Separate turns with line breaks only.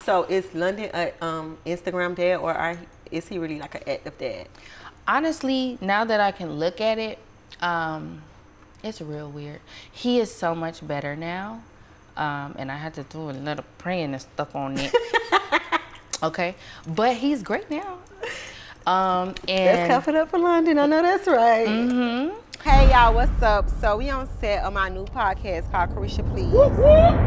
So is London a Instagram dad, or is he really like an active dad?
Honestly, now that I can look at it, it's real weird. He is so much better now, and I had to do a little praying and stuff on it. Okay, but he's great now. And
let's cuff it up for London. I know that's right.
Mm-hmm.
Hey y'all, what's up? So we on set of my new podcast called Carisha Please.